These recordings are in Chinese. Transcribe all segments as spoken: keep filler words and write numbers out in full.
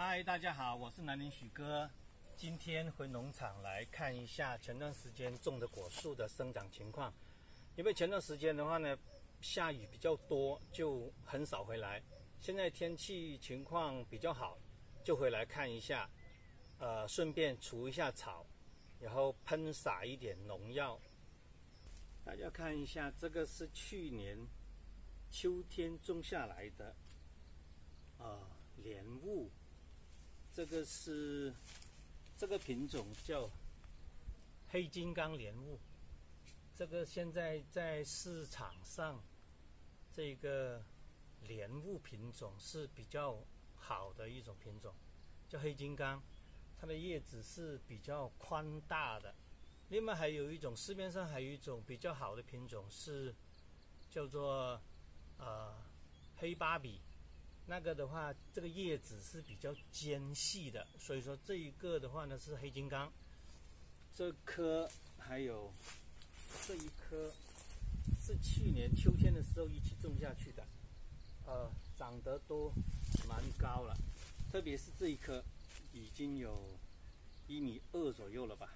嗨，大家好，我是南宁许哥。今天回农场来看一下前段时间种的果树的生长情况。因为前段时间的话呢，下雨比较多，就很少回来。现在天气情况比较好，就回来看一下，呃，顺便除一下草，然后喷洒一点农药。大家看一下，这个是去年秋天种下来的，呃，莲雾。这个是这个品种叫黑金刚莲雾，这个现在在市场上这个莲雾品种是比较好的一种品种，叫黑金刚。它的叶子是比较宽大的。另外还有一种，市面上还有一种比较好的品种是叫做呃黑芭比。那个的话，这个叶子是比较尖细的，所以说这一个的话呢是黑金刚。这棵还有这一棵是去年秋天的时候一起种下去的，呃，长得都蛮高了，特别是这一棵已经有一米二左右了吧，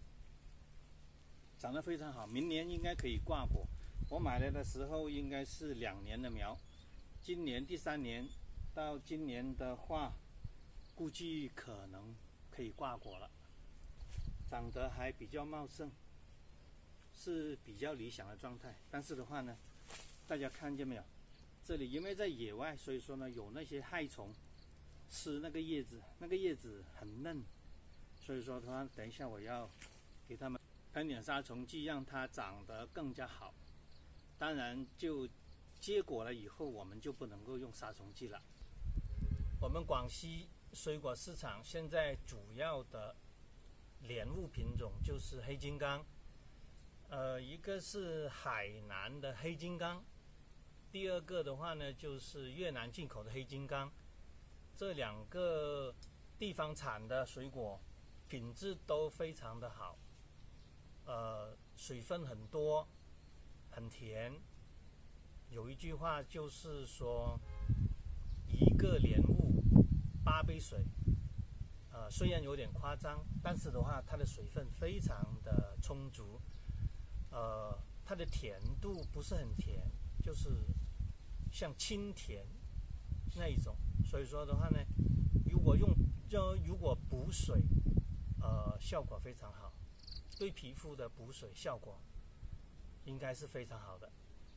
长得非常好，明年应该可以挂果。我买来的时候应该是两年的苗，今年第三年。到今年的话，估计可能可以挂果了，长得还比较茂盛，是比较理想的状态。但是的话呢，大家看见没有？这里因为在野外，所以说呢有那些害虫吃那个叶子，那个叶子很嫩，所以说的话，等一下我要给它们喷点杀虫剂，让它长得更加好。当然，就结果了以后，我们就不能够用杀虫剂了。我们广西水果市场现在主要的莲雾品种就是黑金刚，呃，一个是海南的黑金刚，第二个的话呢就是越南进口的黑金刚。这两个地方产的水果品质都非常的好，呃，水分很多，很甜。有一句话就是说，一个莲雾八杯水，呃，虽然有点夸张，但是的话，它的水分非常的充足，呃，它的甜度不是很甜，就是像清甜那一种。所以说的话呢，如果用就如果补水，呃，效果非常好，对皮肤的补水效果应该是非常好的。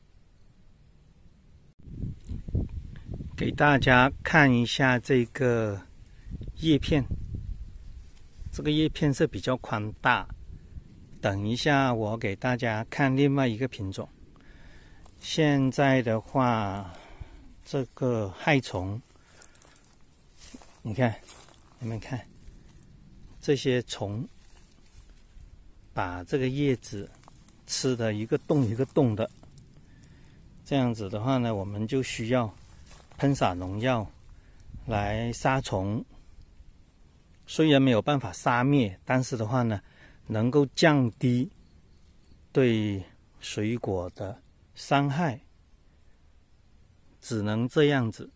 给大家看一下这个叶片，这个叶片是比较宽大。等一下我给大家看另外一个品种。现在的话，这个害虫，你看，你们看，这些虫把这个叶子吃的一个洞一个洞的。这样子的话呢，我们就需要喷洒农药来杀虫，虽然没有办法杀灭，但是的话呢，能够降低对水果的伤害，只能这样子。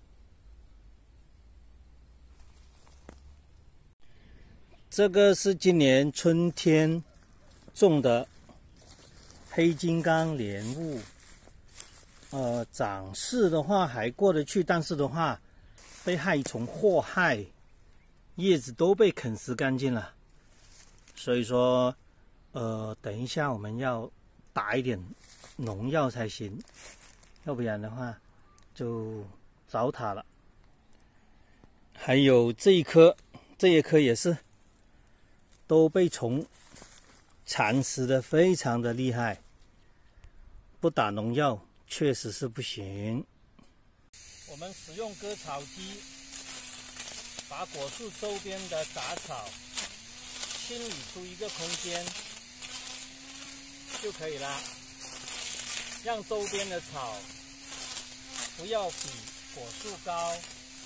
这个是今年春天种的黑金刚莲雾。呃，长势的话还过得去，但是的话，被害虫祸害，叶子都被啃食干净了。所以说，呃，等一下我们要打一点农药才行，要不然的话就糟蹋了。还有这一棵，这一棵也是都被虫蚕食的非常的厉害，不打农药确实是不行。我们使用割草机把果树周边的杂草清理出一个空间就可以了，让周边的草不要比果树高。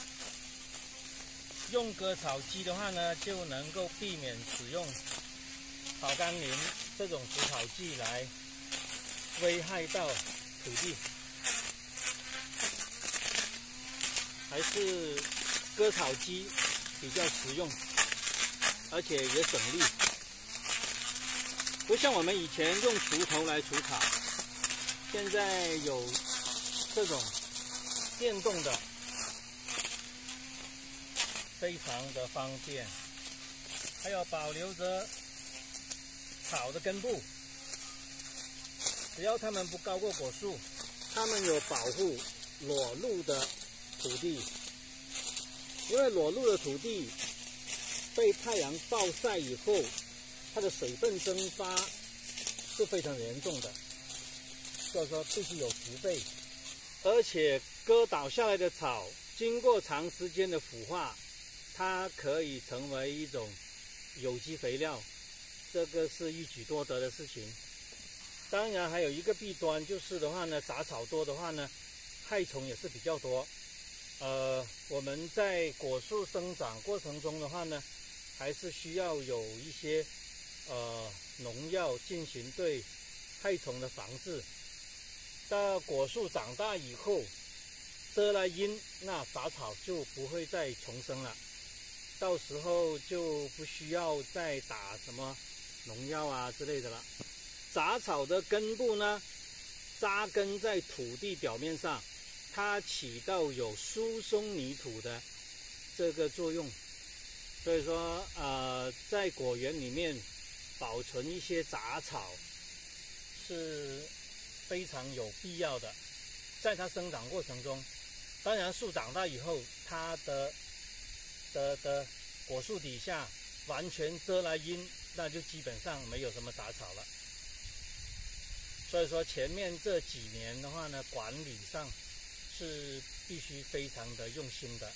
用割草机的话呢，就能够避免使用草甘膦这种除草剂来危害到土地，还是割草机比较实用，而且也省力，不像我们以前用锄头来除草，现在有这种电动的，非常的方便，还有保留着草的根部，只要它们不高过果树，它们有保护裸露的土地，因为裸露的土地被太阳暴晒以后，它的水分蒸发是非常严重的，所以说必须有植被，而且割倒下来的草经过长时间的腐化，它可以成为一种有机肥料，这个是一举多得的事情。当然还有一个弊端就是的话呢，杂草多的话呢，害虫也是比较多。呃，我们在果树生长过程中的话呢，还是需要有一些呃农药进行对害虫的防治。到果树长大以后，遮了阴，那杂草就不会再重生了，到时候就不需要再打什么农药啊之类的了。杂草的根部呢，扎根在土地表面上，它起到有疏松泥土的这个作用，所以说呃，在果园里面保存一些杂草是非常有必要的。在它生长过程中，当然树长大以后，它的的的果树底下完全遮了阴，那就基本上没有什么杂草了。所以说前面这几年的话呢，管理上是必须非常的用心的。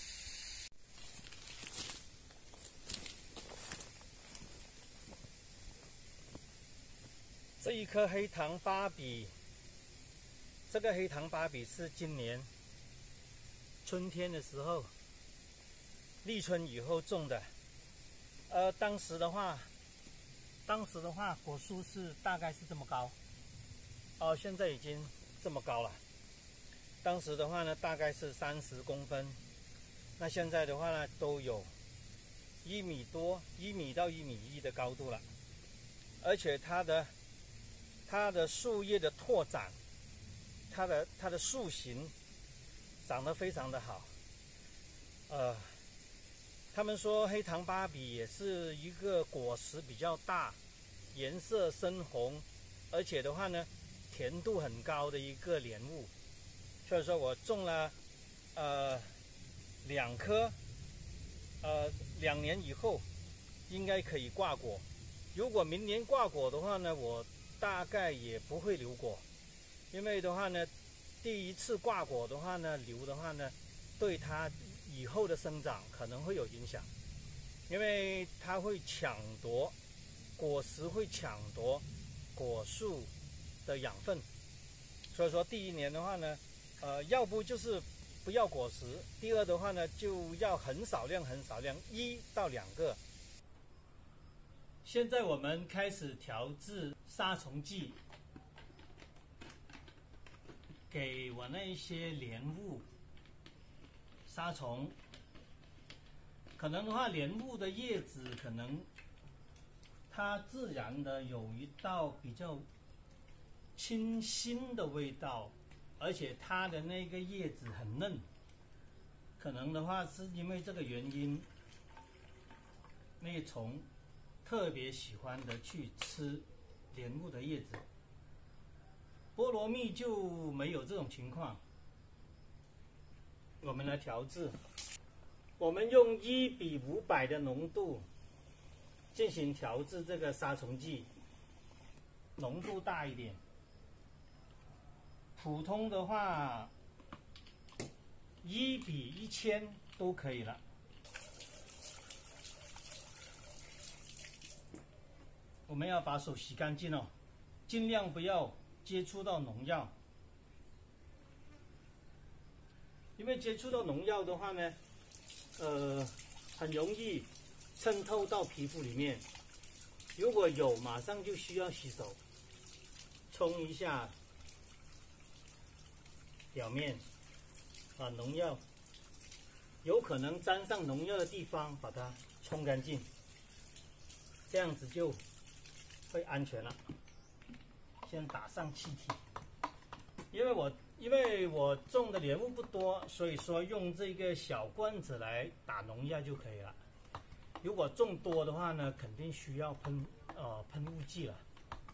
这一棵黑糖芭比，这个黑糖芭比是今年春天的时候立春以后种的。呃，当时的话，当时的话果树是大概是这么高，哦，现在已经这么高了。当时的话呢，大概是三十公分，那现在的话呢，都有一米多，一米到一米一的高度了。而且它的它的树叶的拓展，它的它的树形长得非常的好。呃，他们说黑糖芭比也是一个果实比较大，颜色深红，而且的话呢，甜度很高的一个莲雾。所以说我种了呃两棵，呃两年以后应该可以挂果。如果明年挂果的话呢，我大概也不会留果，因为的话呢，第一次挂果的话呢，留的话呢，对它以后的生长可能会有影响，因为它会抢夺果实，会抢夺果树的养分。所以说第一年的话呢，呃，要不就是不要果实，第二的话呢，就要很少量很少量，一到两个。现在我们开始调制杀虫剂，给我那一些莲雾杀虫。可能的话，莲雾的叶子可能它自然的有一道比较清新的味道，而且它的那个叶子很嫩，可能的话是因为这个原因，那虫特别喜欢的去吃莲雾的叶子。菠萝蜜就没有这种情况。我们来调制，我们用一比五百的浓度进行调制这个杀虫剂，浓度大一点。普通的话，一比一千都可以了。我们要把手洗干净哦，尽量不要接触到农药，因为接触到农药的话呢，呃，很容易渗透到皮肤里面。如果有，马上就需要洗手，冲一下表面，把农药有可能沾上农药的地方把它冲干净，这样子就会安全了。先打上气体，因为我因为我种的莲雾不多，所以说用这个小罐子来打农药就可以了。如果种多的话呢，肯定需要喷呃喷雾剂了。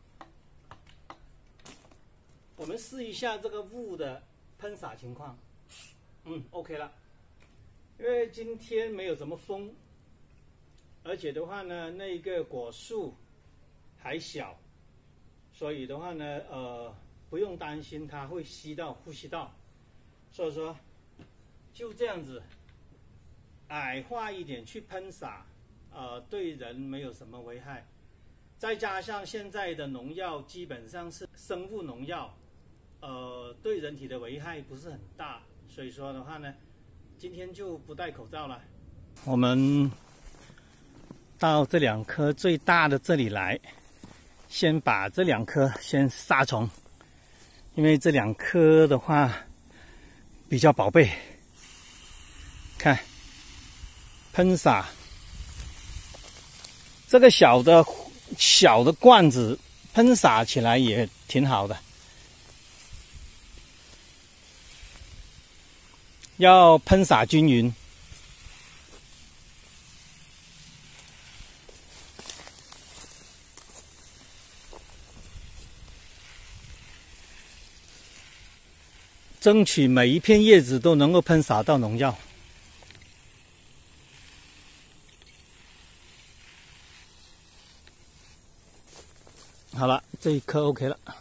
我们试一下这个雾的喷洒情况，嗯 ，OK 了。因为今天没有什么风，而且的话呢，那个果树还小，所以的话呢，呃，不用担心它会吸到呼吸道，所以说就这样子矮化一点去喷洒，呃，对人没有什么危害。再加上现在的农药基本上是生物农药，呃，对人体的危害不是很大，所以说的话呢，今天就不戴口罩了。我们到这两棵最大的这里来。先把这两棵先杀虫，因为这两棵的话比较宝贝。看，喷洒这个小的小的罐子，喷洒起来也挺好的。要喷洒均匀。争取每一片叶子都能够喷洒到农药。好了，这一颗 OK 了，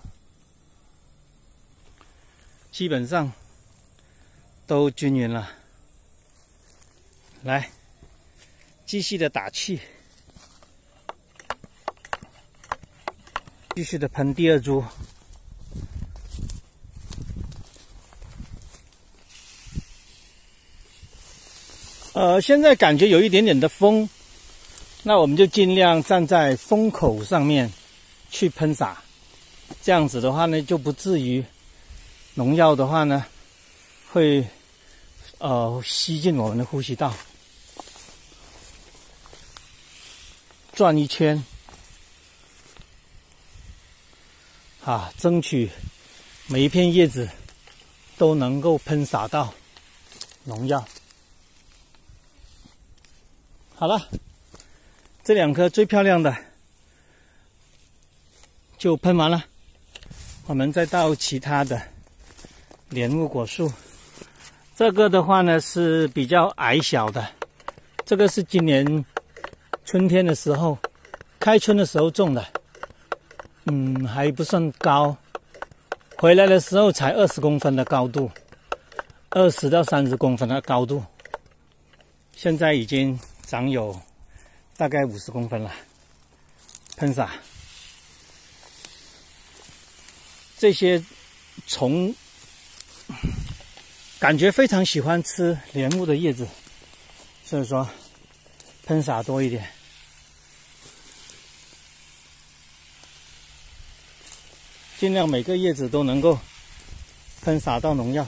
基本上都均匀了。来，继续的打气，继续的喷第二株。呃，现在感觉有一点点的风，那我们就尽量站在风口上面去喷洒，这样子的话呢，就不至于农药的话呢，会呃吸进我们的呼吸道。转一圈，啊，争取每一片叶子都能够喷洒到农药。好了，这两棵最漂亮的就喷完了，我们再到其他的莲雾果树。这个的话呢是比较矮小的，这个是今年春天的时候开春的时候种的，嗯，还不算高，回来的时候才二十公分的高度，二十到三十公分的高度，现在已经长有大概五十公分了。喷洒这些虫，感觉非常喜欢吃莲雾的叶子，所以说喷洒多一点。尽量每个叶子都能够喷洒到农药。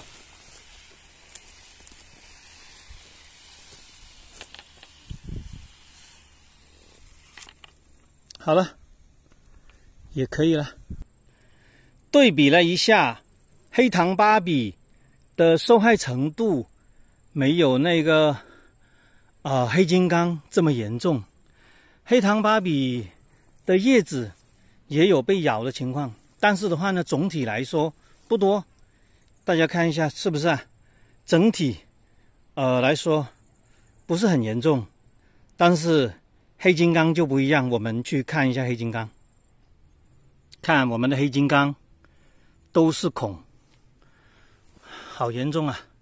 好了，也可以了。对比了一下，黑糖芭比的受害程度没有那个呃黑金刚这么严重。黑糖芭比的叶子也有被咬的情况，但是的话呢，总体来说不多。大家看一下是不是啊？整体呃来说不是很严重，但是黑金刚就不一样，我们去看一下黑金刚。看我们的黑金刚都是孔，好严重啊，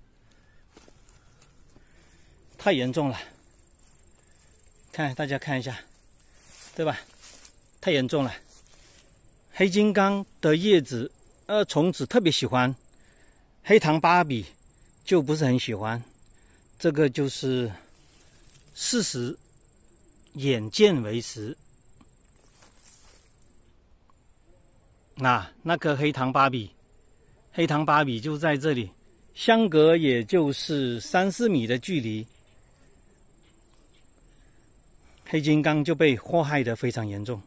太严重了。看大家看一下，对吧？太严重了。黑金刚的叶子呃虫子特别喜欢，黑糖芭比就不是很喜欢，这个就是事实。眼见为实。那那颗黑糖芭比，黑糖芭比就在这里相隔也就是三四米的距离，黑金刚就被祸害得非常严重。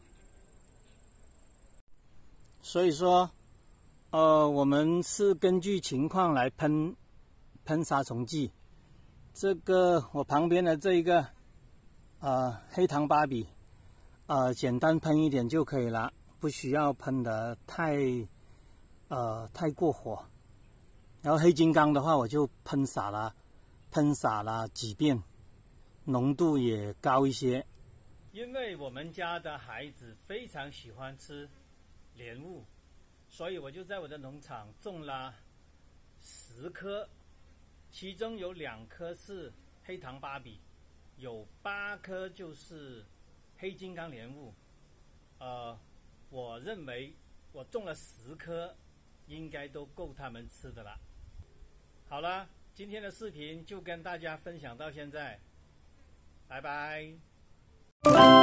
所以说，呃，我们是根据情况来喷喷杀虫剂。这个我旁边的这一个，呃，黑糖芭比，呃，简单喷一点就可以了，不需要喷得太，呃，太过火。然后黑金刚的话，我就喷洒了，喷洒了几遍，浓度也高一些。因为我们家的孩子非常喜欢吃莲雾，所以我就在我的农场种了十棵，其中有两棵是黑糖芭比，有八棵就是黑金刚莲雾。呃，我认为我种了十棵，应该都够他们吃的了。好了，今天的视频就跟大家分享到现在，拜拜。